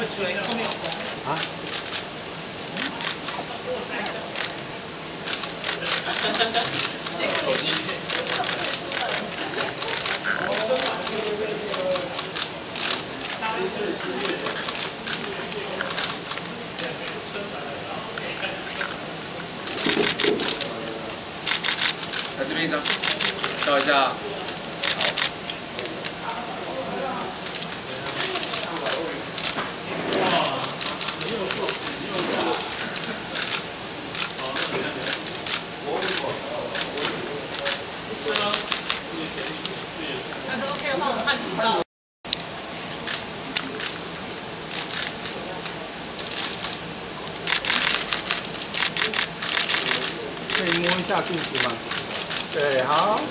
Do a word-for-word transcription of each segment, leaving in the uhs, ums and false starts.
吹，后面有风。啊？这个手机。来这边一张，照一下。 那个 OK 的话，我们换底照。 可以摸一下肚子吗？对，好。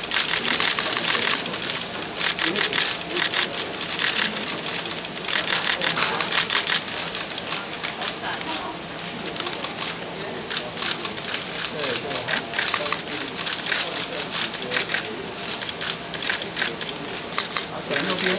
右边。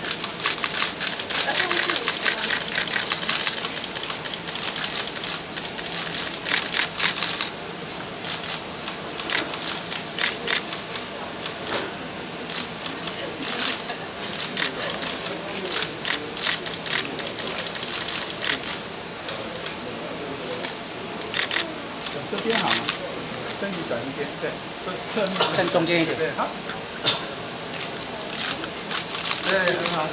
这边好吗？身体转一边，对，侧面， 站中间一点。 对，好。 对，很好。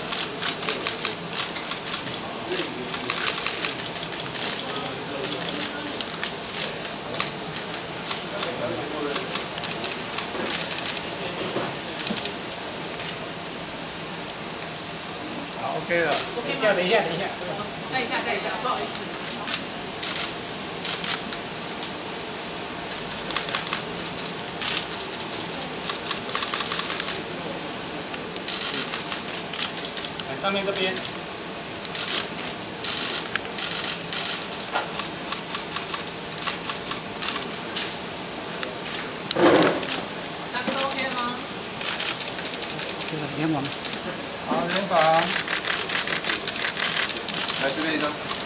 好 ，OK 了。 等一下，等一下，等一下。 再一下，再一下，不好意思。 上面这边， 那个 OK 吗？ 这个联网。 好，联网。来这边一张。